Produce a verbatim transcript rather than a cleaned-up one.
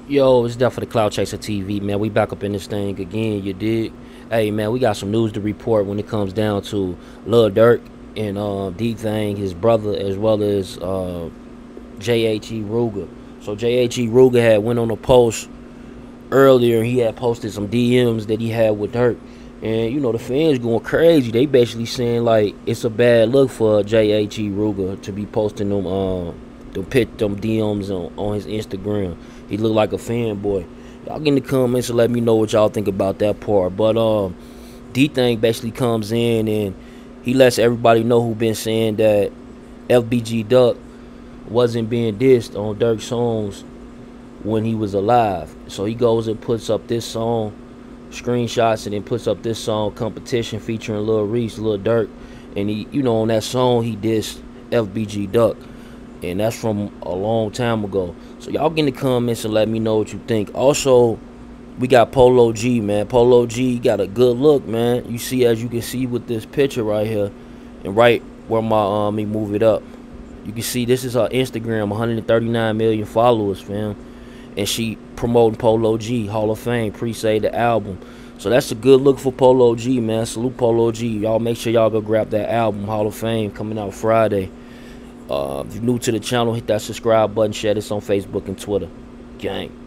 Yo, it's definitely Cloud Chaser T V, man. We back up in this thing again, you dig? Hey, man, we got some news to report when it comes down to Lil Durk and uh, DThang, his brother, as well as uh, J H E Rooga. So J H E Rooga had went on a post earlier. He had posted some D Ms that he had with Durk. And, you know, the fans going crazy. They basically saying, like, it's a bad look for J H E Rooga to be posting them, uh, them, pit, them D Ms on, on his Instagram. He look like a fanboy. Y'all get in the comments and let me know what y'all think about that part. But um, DThang basically comes in and he lets everybody know who been saying that F B G Duck wasn't being dissed on Durk's songs when he was alive. So he goes and puts up this song, screenshots, and then puts up this song, Competition, featuring Lil Reese, Lil Durk. And he, you know, on that song he dissed F B G Duck. And that's from a long time ago. So y'all get in the comments and let me know what you think. Also, we got Polo G, man. Polo G got a good look, man. You see, as you can see with this picture right here, and right where my um, let me move it up. You can see this is her Instagram, one hundred thirty-nine million followers, fam. And she promoting Polo G, Hall of Fame, pre-save the album. So that's a good look for Polo G, man. Salute Polo G. Y'all make sure y'all go grab that album, Hall of Fame, coming out Friday. Uh, if you're new to the channel, hit that subscribe button, share this on Facebook and Twitter. Gang.